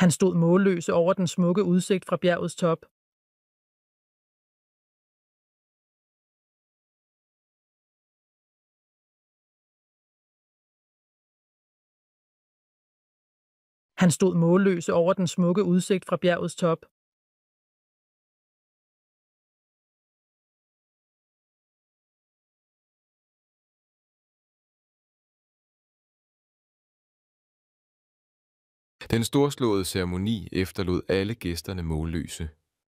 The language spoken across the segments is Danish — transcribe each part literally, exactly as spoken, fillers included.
Han stod målløs over den smukke udsigt fra bjergets top. Han stod målløs over den smukke udsigt fra bjergets top. Den storslåede ceremoni efterlod alle gæsterne målløse.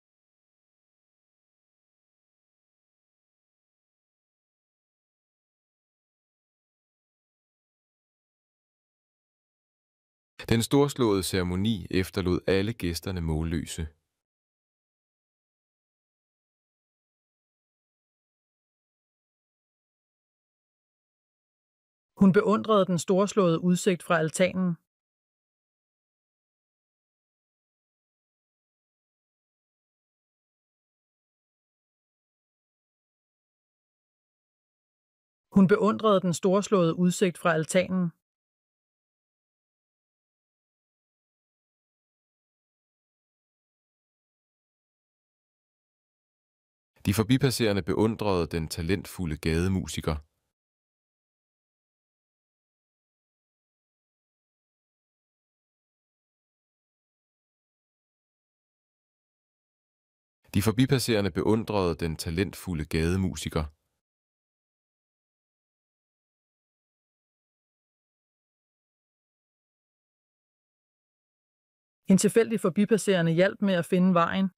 Den storslåede ceremoni efterlod alle gæsterne målløse. Hun beundrede den storslåede udsigt fra altanen. Hun beundrede den storslåede udsigt fra altanen. De forbipasserende beundrede den talentfulde gademusiker. De forbipasserende beundrede den talentfulde gademusiker. En tilfældig forbipasserende hjalp med at finde vejen.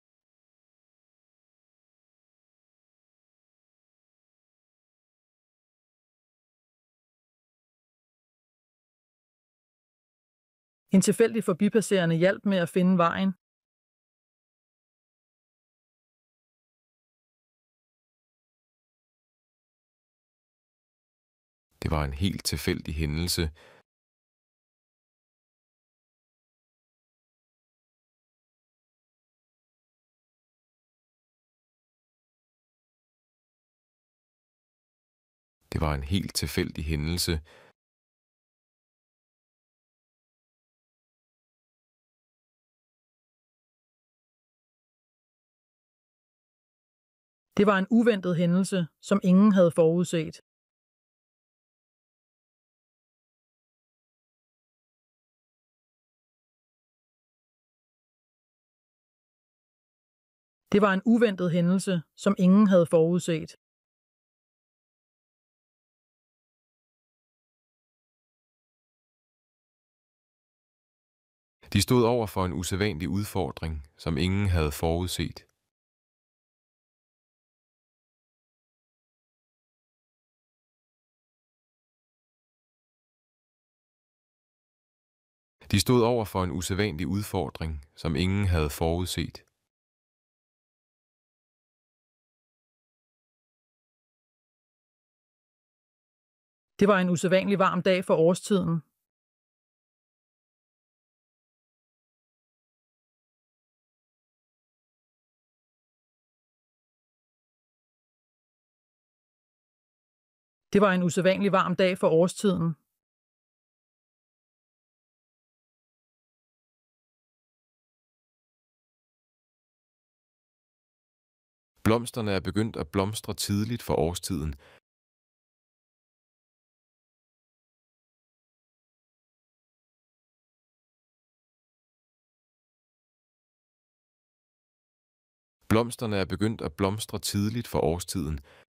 En tilfældig forbipasserende hjalp med at finde vejen. Det var en helt tilfældig hændelse. Det var en helt tilfældig hændelse. Det var en uventet hændelse, som ingen havde forudset. Det var en uventet hændelse, som ingen havde forudset. De stod over for en usædvanlig udfordring, som ingen havde forudset. De stod over for en usædvanlig udfordring, som ingen havde forudset. Det var en usædvanlig varm dag for årstiden. Det var en usædvanlig varm dag for årstiden. Blomsterne er begyndt at blomstre tidligt for årstiden. Blomsterne er begyndt at blomstre tidligt for årstiden.